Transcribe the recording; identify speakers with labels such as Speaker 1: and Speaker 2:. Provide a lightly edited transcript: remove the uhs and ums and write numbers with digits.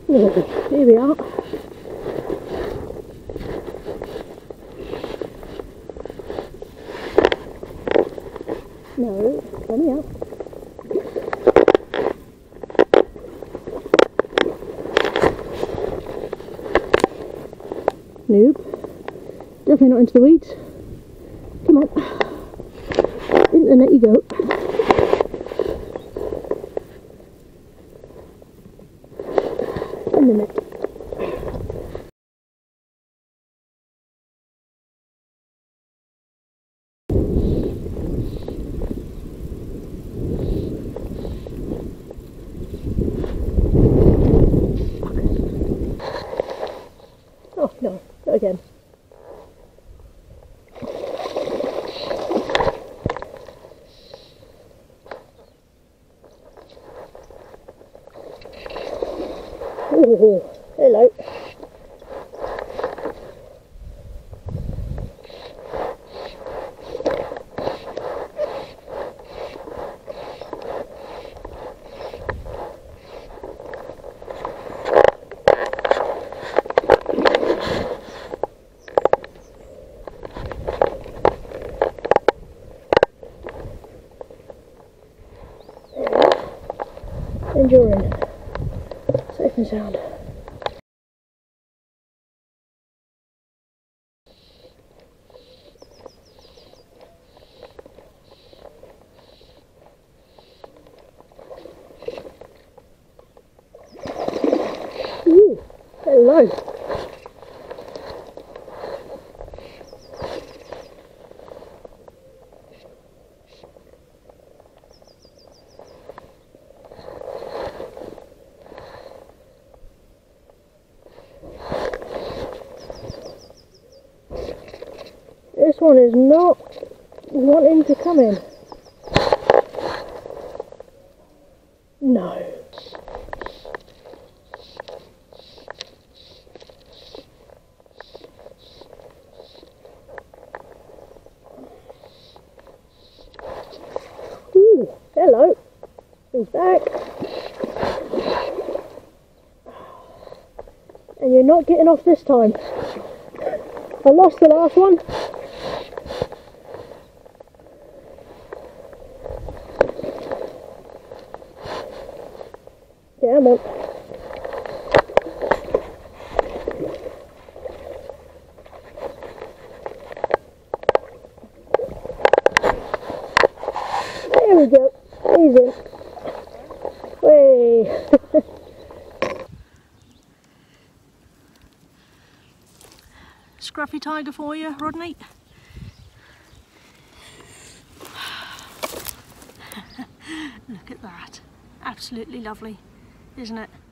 Speaker 1: Oh, here we are. No, coming out. Nope. Definitely not into the weeds. Come on. Into the net you go. In the net. Oh no, go again. Oh, hello. Enduring. Safe and sound. Ooh, hello. This one is not wanting to come in. No. Ooh, hello. He's back. And you're not getting off this time. I lost the last one. Yeah, I'm on. There we go. He's in. Way. Scruffy tiger for you, Rodney. Look at that. Absolutely lovely, isn't it?